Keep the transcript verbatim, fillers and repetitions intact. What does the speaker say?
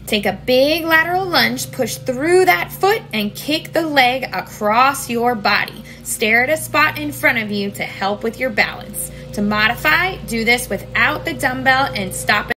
Take a big lateral lunge, push through that foot, and kick the leg across your body. Stare at a spot in front of you to help with your balance. To modify, do this without the dumbbell and stop it.